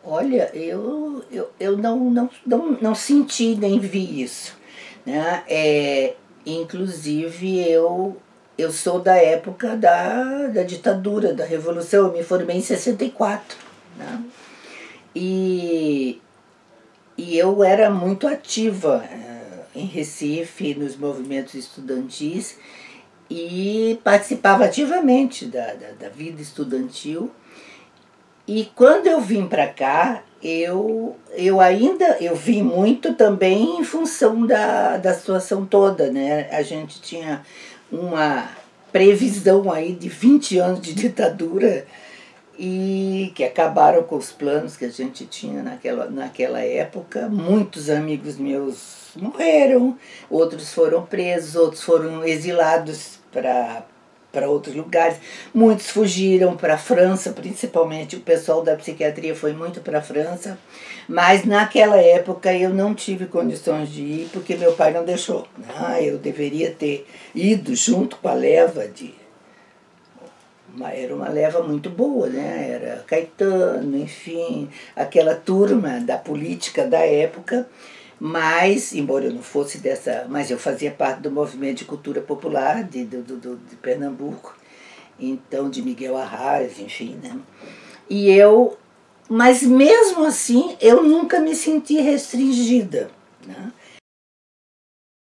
Olha, eu não senti nem vi isso, né? Inclusive, eu sou da época da ditadura, da Revolução. Eu me formei em 64, né? E, e eu era muito ativa em Recife, nos movimentos estudantis, e participava ativamente da vida estudantil. E quando eu vim para cá, eu vim muito também em função da situação toda, né? A gente tinha uma previsão aí de 20 anos de ditadura e que acabaram com os planos que a gente tinha naquela época. Muitos amigos meus morreram, outros foram presos, outros foram exilados para outros lugares. Muitos fugiram para a França, principalmente o pessoal da psiquiatria foi muito para a França, mas naquela época eu não tive condições de ir porque meu pai não deixou. Eu deveria ter ido junto com a leva era uma leva muito boa, né? Era Caetano, enfim, aquela turma da política da época. Mas, embora eu não fosse dessa, mas eu fazia parte do movimento de cultura popular de Pernambuco, então de Miguel Arraes, enfim, né? Mas mesmo assim eu nunca me senti restringida, né?